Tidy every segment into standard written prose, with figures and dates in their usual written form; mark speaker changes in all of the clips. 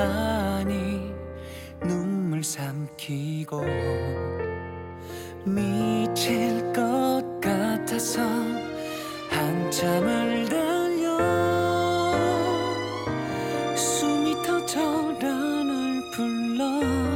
Speaker 1: 하니 눈물 삼키고 미칠 것 같아서 한참을 달려 숨이 터져라 널 불러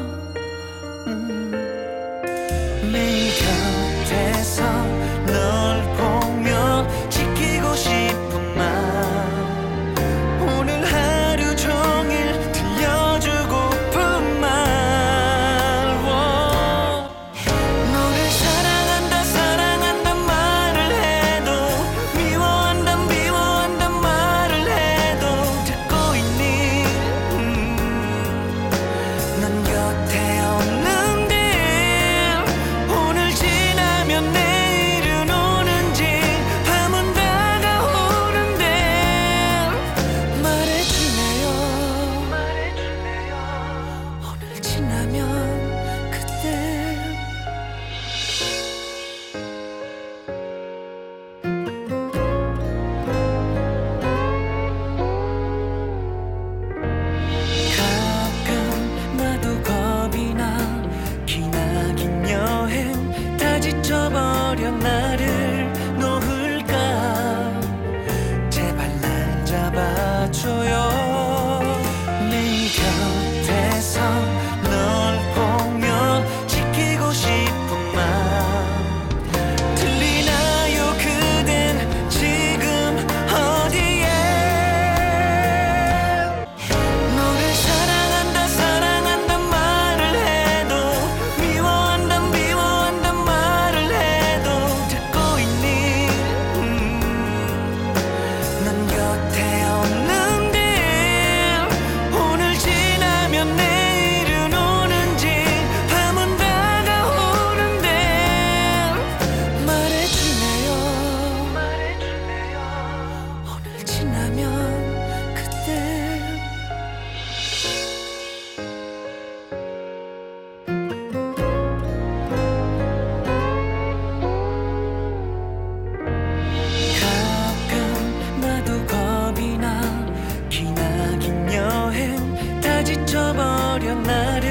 Speaker 1: 매일 곁에서 널 보며 지키고 싶은 말 오늘 하루 종일 들려주고픈 말 너를 사랑한다 사랑한단 말을 해도 미워한단 말을 해도 듣고 있니 넌 곁에 없는데 오늘 지나면 내일은 오는지 밤은 다가오는데 말해주네요 오늘 지나면 그때 가끔 나도 겁이 나 기나긴 여행 다 지쳐버려 나를 놓을까 제발 날 잡아줘요 매일 곁에서 널 보며 지키고 싶은 말 들리나요 그댄 지금 어디에 너를 사랑한다 사랑한단 말을 해도 미워한단 말을 해도 듣고 있니 넌 곁에 없는데 오늘 지나면 내일은 오는지 밤은 다가오는데 말해주네요 오늘 지나면 그때 가끔 나도 겁이 나 기나긴 여행 다 지쳐버려 나를